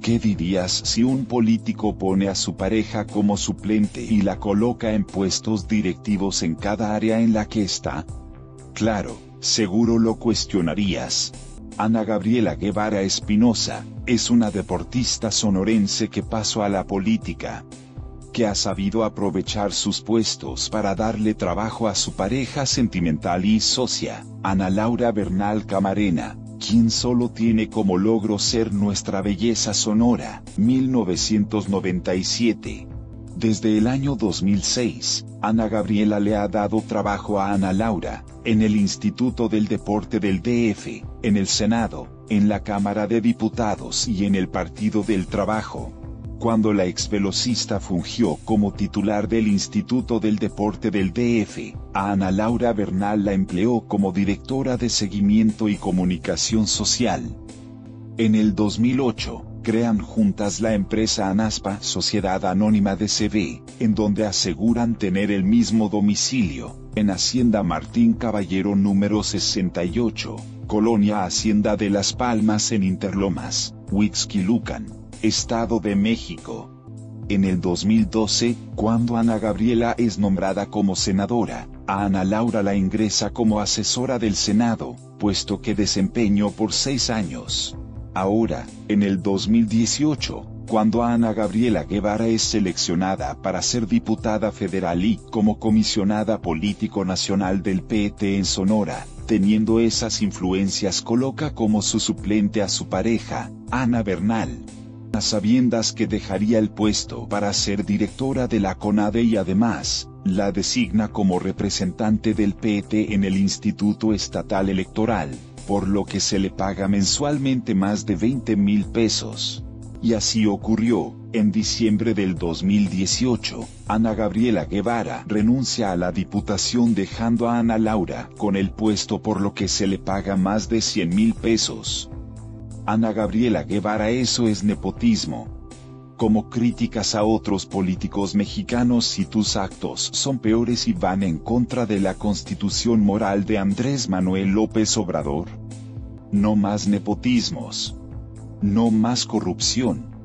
¿Qué dirías si un político pone a su pareja como suplente y la coloca en puestos directivos en cada área en la que está? Claro, seguro lo cuestionarías. Ana Gabriela Guevara Espinosa es una deportista sonorense que pasó a la política, que ha sabido aprovechar sus puestos para darle trabajo a su pareja sentimental y socia, Ana Laura Bernal Camarena, quien solo tiene como logro ser nuestra belleza sonora, 1997. Desde el año 2006, Ana Gabriela le ha dado trabajo a Ana Laura, en el Instituto del Deporte del DF, en el Senado, en la Cámara de Diputados y en el Partido del Trabajo. Cuando la exvelocista fungió como titular del Instituto del Deporte del DF, a Ana Laura Bernal la empleó como directora de Seguimiento y Comunicación Social. En el 2008, crean juntas la empresa ANASPA, Sociedad Anónima de CV, en donde aseguran tener el mismo domicilio, en Hacienda Martín Caballero número 68, Colonia Hacienda de Las Palmas en Interlomas, Huixquilucan, Estado de México. En el 2012, cuando Ana Gabriela es nombrada como senadora, a Ana Laura la ingresa como asesora del Senado, puesto que desempeñó por 6 años. Ahora, en el 2018, cuando Ana Gabriela Guevara es seleccionada para ser diputada federal y como comisionada político nacional del PT en Sonora, teniendo esas influencias coloca como su suplente a su pareja, Ana Bernal, a sabiendas que dejaría el puesto para ser directora de la CONADE y además, la designa como representante del PT en el Instituto Estatal Electoral, por lo que se le paga mensualmente más de 20,000 pesos. Y así ocurrió, en diciembre del 2018, Ana Gabriela Guevara renuncia a la diputación dejando a Ana Laura con el puesto por lo que se le paga más de 100,000 pesos. Ana Gabriela Guevara, eso es nepotismo. Como críticas a otros políticos mexicanos si tus actos son peores y van en contra de la constitución moral de Andrés Manuel López Obrador. No más nepotismos. No más corrupción.